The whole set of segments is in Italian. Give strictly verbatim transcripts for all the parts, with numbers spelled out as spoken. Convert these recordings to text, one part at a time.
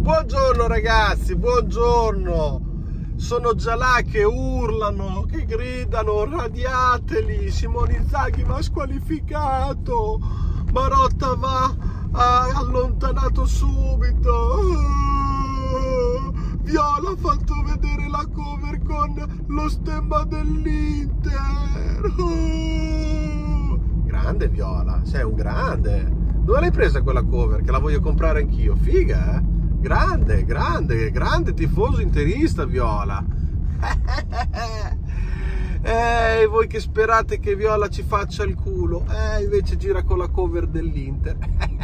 Buongiorno ragazzi, buongiorno. Sono già là che urlano, che gridano, radiateli, Simone Inzaghi va squalificato, Marotta va ah, allontanato subito, oh, Viola ha fatto vedere la cover con lo stemma dell'Inter, oh. Grande Viola, sei un grande. Dove l'hai presa quella cover? Che la voglio comprare anch'io, figa, eh? Grande, grande, grande tifoso interista Viola. Eh, voi che sperate che Viola ci faccia il culo, eh, invece gira con la cover dell'Inter.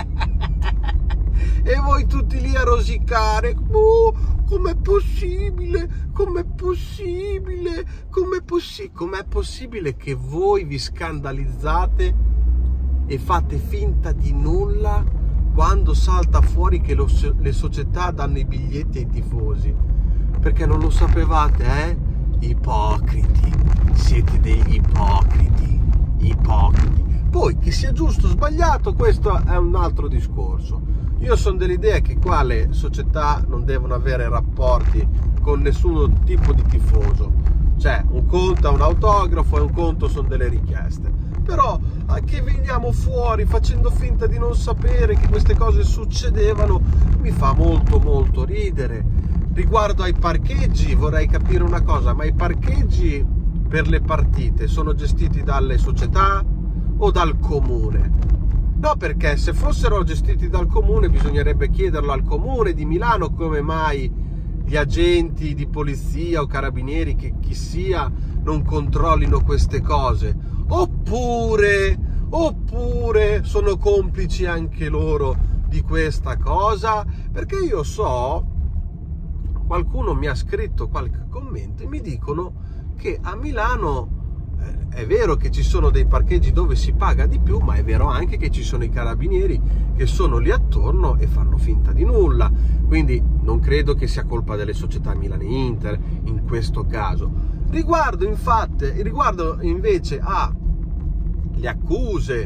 E voi tutti lì a rosicare. Oh, com'è possibile? Com'è possibile? Com'è possi- com'è possibile che voi vi scandalizzate e fate finta di nulla quando salta fuori che lo, le società danno i biglietti ai tifosi? Perché non lo sapevate, eh? Ipocriti, siete degli ipocriti, ipocriti. Poi, che sia giusto o sbagliato, questo è un altro discorso. Io sono dell'idea che qua le società non devono avere rapporti con nessun tipo di tifoso. Cioè, un conto è un autografo e un conto sono delle richieste. Però che veniamo fuori facendo finta di non sapere che queste cose succedevano mi fa molto molto ridere. Riguardo ai parcheggi vorrei capire una cosa: ma i parcheggi per le partite sono gestiti dalle società o dal comune? No, perché se fossero gestiti dal comune bisognerebbe chiederlo al comune di Milano come mai gli agenti di polizia o carabinieri, che chi sia, non controllino queste cose. Oppure, oppure sono complici anche loro di questa cosa? Perché io so, qualcuno mi ha scritto qualche commento e mi dicono che a Milano eh, è vero che ci sono dei parcheggi dove si paga di più, ma è vero anche che ci sono i carabinieri che sono lì attorno e fanno finta di nulla. Quindi non credo che sia colpa delle società Milan e Inter in questo caso. Riguardo, infatti, riguardo invece a le accuse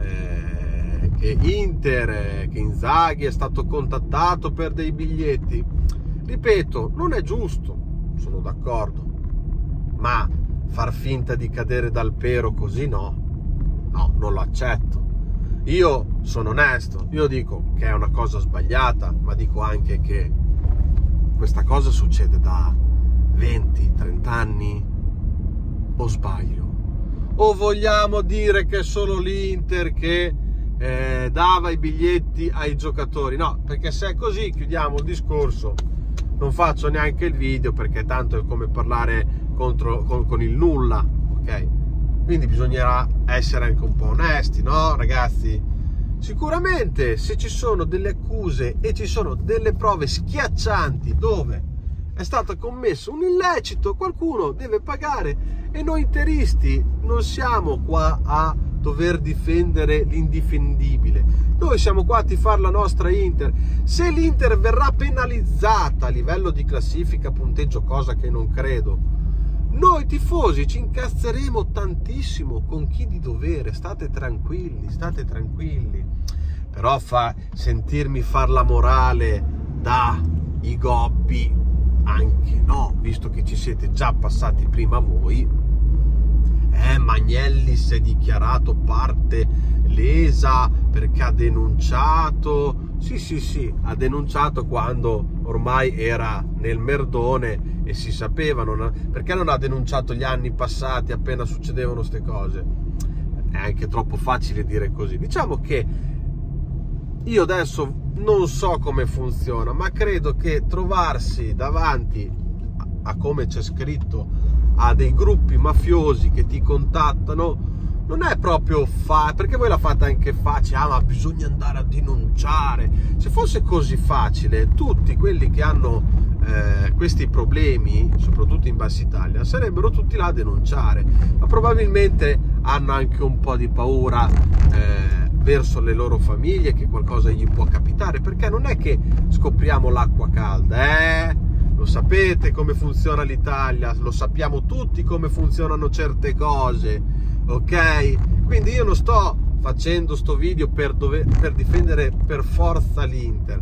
eh, che Inter, eh, che Inzaghi è stato contattato per dei biglietti, ripeto, non è giusto, sono d'accordo, ma far finta di cadere dal pero così no, no, non lo accetto. Io sono onesto, io dico che è una cosa sbagliata, ma dico anche che questa cosa succede da venti trenta anni, o sbaglio? O vogliamo dire che è solo l'Inter che eh, dava i biglietti ai giocatori? No, perché se è così chiudiamo il discorso, non faccio neanche il video, perché tanto è come parlare contro, con, con il nulla, ok? Quindi bisognerà essere anche un po' onesti, no ragazzi? Sicuramente se ci sono delle accuse e ci sono delle prove schiaccianti dove è stato commesso un illecito, qualcuno deve pagare, e noi interisti non siamo qua a dover difendere l'indifendibile. Noi siamo qua a tifare la nostra Inter. Se l'Inter verrà penalizzata a livello di classifica, punteggio, cosa che non credo, noi tifosi ci incazzeremo tantissimo con chi di dovere. State tranquilli, state tranquilli. Però fa sentirmi far la morale da i gobbi anche no, visto che ci siete già passati prima voi. Eh, Magnelli si è dichiarato parte lesa perché ha denunciato. Sì, sì, sì, ha denunciato quando ormai era nel merdone e si sapeva. Non ha... Perché non ha denunciato gli anni passati appena succedevano queste cose? È anche troppo facile dire così. Diciamo che io adesso non so come funziona, ma credo che trovarsi davanti a, come c'è scritto, a dei gruppi mafiosi che ti contattano non è proprio facile, perché voi la fate anche facile, ah ma bisogna andare a denunciare. Se fosse così facile, tutti quelli che hanno eh, questi problemi, soprattutto in Bassa Italia, sarebbero tutti là a denunciare, ma probabilmente hanno anche un po' di paura eh, verso le loro famiglie, che qualcosa gli può capitare, perché non è che scopriamo l'acqua calda, eh? Lo sapete come funziona l'Italia, lo sappiamo tutti come funzionano certe cose, ok? Quindi io non sto facendo sto video per, dover, per difendere per forza l'Inter,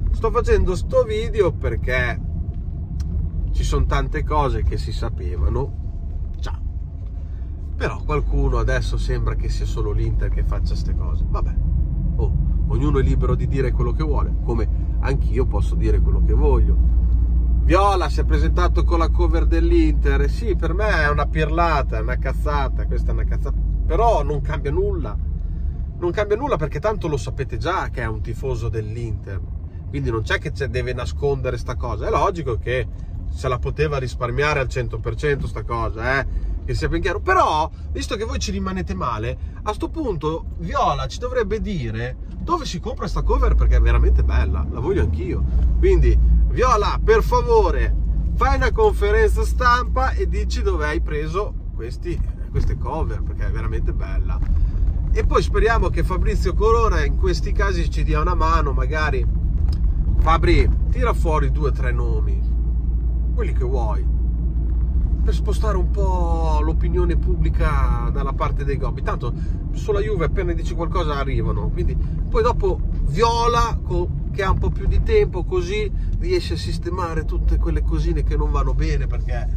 sto facendo sto video perché ci sono tante cose che si sapevano già, però qualcuno adesso sembra che sia solo l'Inter che faccia queste cose. Vabbè, oh, ognuno è libero di dire quello che vuole, come anch'io posso dire quello che voglio. Viola si è presentato con la cover dell'Inter, sì, per me è una pirlata, è una cazzata, questa è una cazzata, però non cambia nulla, non cambia nulla perché tanto lo sapete già che è un tifoso dell'Inter, quindi non c'è che deve nascondere sta cosa. È logico che se la poteva risparmiare al cento per cento sta cosa, eh, che sia ben chiaro, però visto che voi ci rimanete male, a sto punto Viola ci dovrebbe dire dove si compra sta cover perché è veramente bella, la voglio anch'io. Quindi Viola, per favore, fai una conferenza stampa e dici dove hai preso questi, queste cover perché è veramente bella. E poi speriamo che Fabrizio Corona in questi casi ci dia una mano, magari Fabri tira fuori due o tre nomi, quelli che vuoi, per spostare un po' l'opinione pubblica dalla parte dei gobbi. Tanto sulla Juve appena dici qualcosa arrivano, quindi poi dopo Viola che ha un po' più di tempo così riesce a sistemare tutte quelle cosine che non vanno bene perché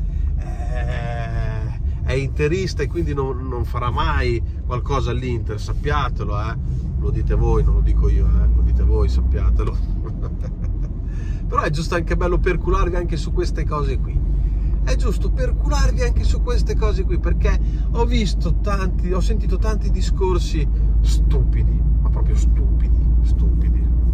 è interista e quindi non, non farà mai qualcosa all'Inter, sappiatelo, eh? Lo dite voi, non lo dico io, eh? Lo dite voi, sappiatelo. Però è giusto anche bello percularvi anche su queste cose qui. È giusto percularvi anche su queste cose qui, perché ho visto tanti, ho sentito tanti discorsi stupidi, ma proprio stupidi, stupidi.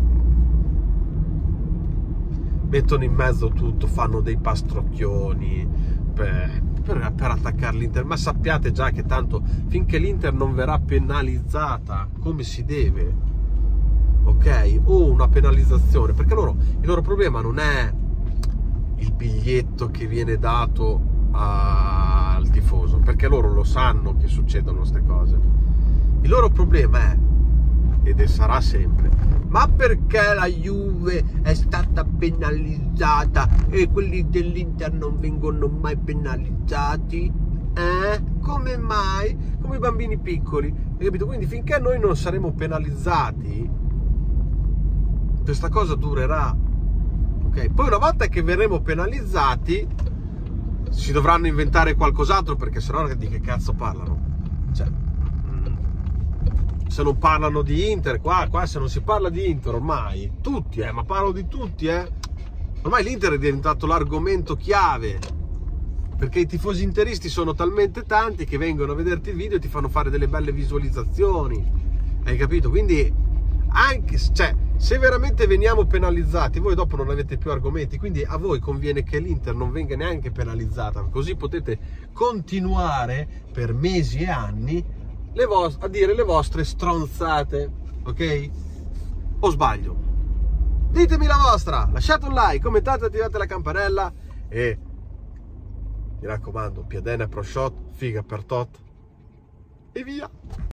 Mettono in mezzo tutto, fanno dei pastrocchioni per, per, per attaccare l'Inter, ma sappiate già che tanto finché l'Inter non verrà penalizzata come si deve, ok, o una penalizzazione, perché loro, il loro problema non è il biglietto che viene dato a, al tifoso, perché loro lo sanno che succedono queste cose. Il loro problema è, ed sarà sempre, ma perché la Juve è stata penalizzata e quelli dell'Inter non vengono mai penalizzati? Eh? Come mai? Come i bambini piccoli, hai capito? Quindi finché noi non saremo penalizzati questa cosa durerà. Okay. Poi una volta che verremo penalizzati si dovranno inventare qualcos'altro, perché sennò di che cazzo parlano? Cioè, se non parlano di Inter, qua, qua se non si parla di Inter ormai, tutti, eh, ma parlo di tutti, eh. Ormai l'Inter è diventato l'argomento chiave, perché i tifosi interisti sono talmente tanti che vengono a vederti il video e ti fanno fare delle belle visualizzazioni, hai capito? Quindi anche, cioè, se veramente veniamo penalizzati, voi dopo non avete più argomenti, quindi a voi conviene che l'Inter non venga neanche penalizzata, così potete continuare per mesi e anni le a dire le vostre stronzate, ok? O sbaglio? Ditemi la vostra, lasciate un like, commentate, attivate la campanella e mi raccomando, piadena pro shot, figa per tot e via!